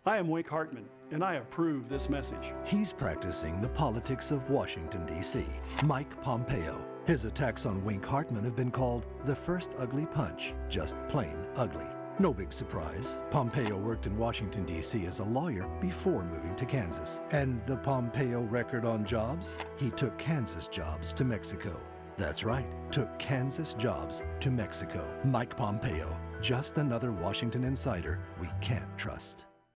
I am Wink Hartman, and I approve this message. He's practicing the politics of Washington, D.C. Mike Pompeo. His attacks on Wink Hartman have been called the first ugly punch, just plain ugly. No big surprise, Pompeo worked in Washington, D.C. as a lawyer before moving to Kansas. And the Pompeo record on jobs? He took Kansas jobs to Mexico. That's right, took Kansas jobs to Mexico. Mike Pompeo, just another Washington insider we can't trust.